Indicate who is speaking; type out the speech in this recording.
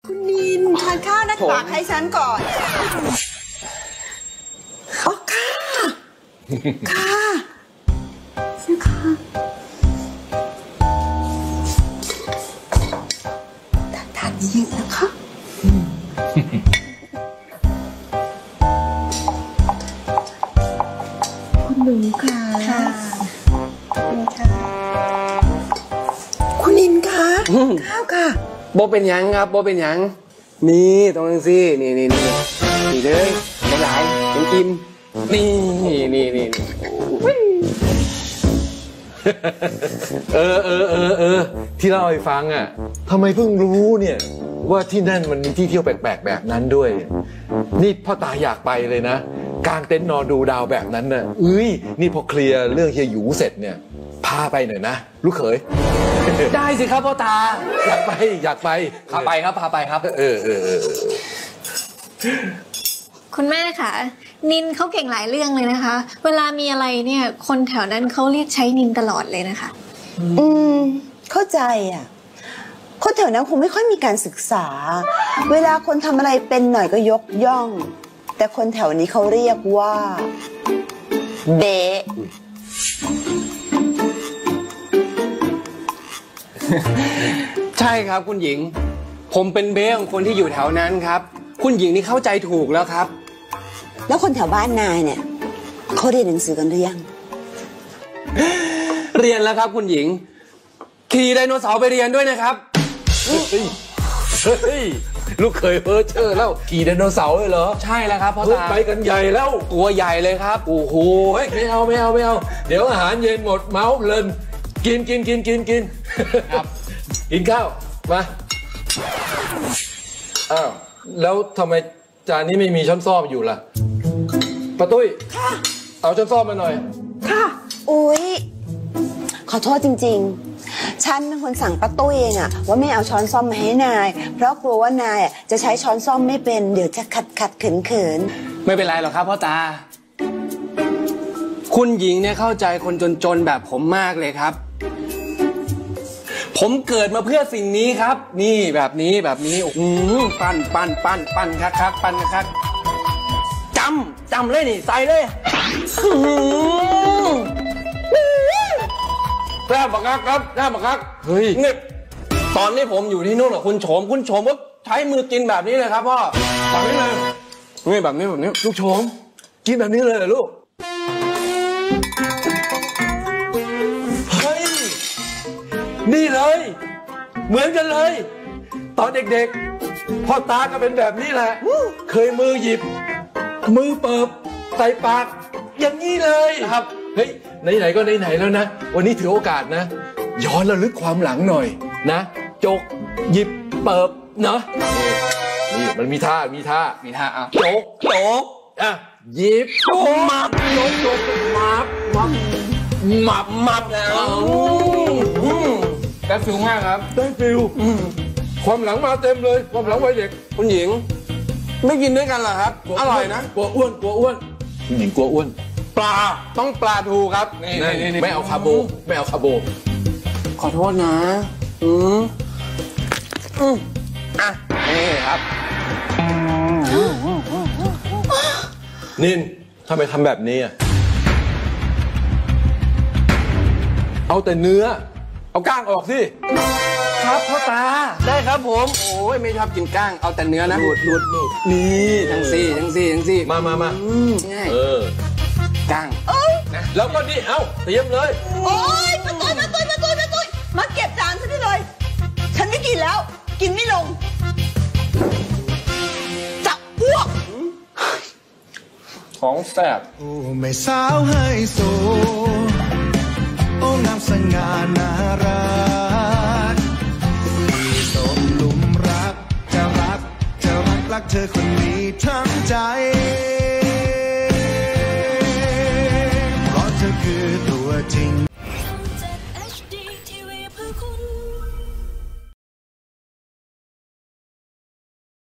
Speaker 1: คุณนินทานข้าวนะฝากให้ฉันก่อนอ๋อค่ะค่ะทานเย็นนะคะคุณหนูค่ะคุณนินค่ะข้าวค่ะ
Speaker 2: โบเป็นยังครับโบเป็นยังนี่ตรงนั้นสินี่เลยหลายกินนี่
Speaker 3: ที่เล่าให้ฟังอ่ะทำไมเพิ่งรู้เนี่ยว่าที่นั่นมันมีที่เที่ยวแปลกๆแบบนั้นด้วยนี่พ่อตาอยากไปเลยนะกางเต็นท์นอนดูดาวแบบนั้นน่ะนี่พอเคลียร์เรื่องเฮียหยูเสร็จเนี่ยพาไปหน่อยนะลูกเขย
Speaker 2: ได้สิครับพ่อตา
Speaker 3: อยากไป
Speaker 2: พาไปครับ
Speaker 4: คุณแม่ค่ะนินเขาเก่งหลายเรื่องเลยนะคะเวลามีอะไรเนี่ยคนแถวนั้นเขาเรียกใช้นินตลอดเลยนะคะ
Speaker 1: เข้าใจอ่ะคนแถวนั้นคงไม่ค่อยมีการศึกษาเวลาคนทำอะไรเป็นหน่อยก็ยกย่องแต่คนแถวนี้เขาเรียกว่าเบะ
Speaker 2: ใช่ครับคุณหญิงผมเป็นเบ้ของคนที่อยู่แถวนั้นครับคุณหญิงนี่เข้าใจถูกแล้วครับ
Speaker 1: แล้วคนแถวบ้านนายเนี่ยเขาเรียนหนังสือกันหรือยัง
Speaker 2: เรียนแล้วครับคุณหญิงขี่ไดโนเสาร์ไปเรียนด้วยนะครับ
Speaker 3: ลูกเคยเพ้อเจ้อแล้วขี่ไดโนเสาร์เลยเหรอ
Speaker 2: ใช่แล้วครับพ่อตา
Speaker 3: ไปกันใหญ่แล้ว
Speaker 2: ตัวใหญ่เลยครับ
Speaker 3: โอ้โหไม่เอาเดี๋ยวอาหารเย็นหมดเมาเพลินกินครับกินข้าวมาอ้าวแล้วทำไมจานนี้ไม่มีช้อนส้อมอยู่ล่ะป้าตุ้ยเอาช้อนส้อมมาหน่อย
Speaker 1: ค่ะอุ๊ยขอโทษจริงๆฉันเป็นคนสั่งป้าตุ้ยเองอะว่าไม่เอาช้อนส้อมมาให้นายเพราะกลัวว่านายจะใช้ช้อนส้อมไม่เป็นเดี๋ยวจะขัดเขิน
Speaker 2: ไม่เป็นไรหรอกครับพ่อตาคุณหญิงเนี่ยเข้าใจคนจนแบบผมมากเลยครับผมเกิดมาเพื่อสิ่งนี้ครับนี่แบบนี้ปั้นคักปั้นคักจำเลยนี่ใส่เลยแซ่บบักคักครับแซ่บบักคัก
Speaker 3: เฮ้ย
Speaker 2: เนี่ยตอนนี้ผมอยู่ที่นู่นกับคุณโฉมก็ใช้มือกินแบบนี้เลยครับพ่อแบบนี้เลยนี่แบบนี้
Speaker 3: ลูกโฉมกินแบบนี้เลยเหรอลูกเฮ้ยนี่เลยเหมือนกันเลยตอนเด็กๆพ่อตาก็เป็นแบบนี้แหละเคยมือหยิบมือเปิบใส่ปากอย่างนี้เลย
Speaker 2: ครับ
Speaker 3: เฮ้ยไหนๆก็ไหนๆแล้วนะวันนี้ถือโอกาสนะย้อนระลึกความหลังหน่อยนะจกหยิบเปิบเนาะนี่มันมีท่า
Speaker 2: อ่ะ
Speaker 3: จกอ่ะหยิบมับจกมับ
Speaker 2: ได้ฟิลมากครับ
Speaker 3: ได้ฟิลความหลังมาเต็มเลยความหลังวัยเด็ก
Speaker 2: คุณหญิงไม่กินด้วยกันเหรอครับอร่อยนะ
Speaker 3: กลัวอ้วนคุณหญิงกลัวอ้วน
Speaker 2: ปลาต้องปลาทูครับนี่
Speaker 3: ไม่เอาคาร์โบ
Speaker 2: ขอโทษนะอ่ะนี่ครับ
Speaker 3: นินทำไมทำแบบนี้อ่ะเอาแต่เนื้อเอาก้างออกสิ
Speaker 2: ครับพ่อตาได้ครับผมโอ้ยไม่ชอบกินก้างเอาแต่เนื้อนะ
Speaker 3: หลุด
Speaker 2: นี่ทั้งซี่
Speaker 3: มา
Speaker 2: ง่ายก้าง
Speaker 3: นะแล้วก็นี่เอาเตรียมเลย
Speaker 1: โอ้ยมาตุ้ยมาเก็บจานฉันได้เลยฉันไม่กินแล้วกินไม่ลงจะอ้วก
Speaker 2: ของแซ่บ
Speaker 5: โอ้ไม่สาวให้โซโอ้งามสง่าน่ารักที่ตกหลุมรักจะรักเธอคนนี้ทั้งใจ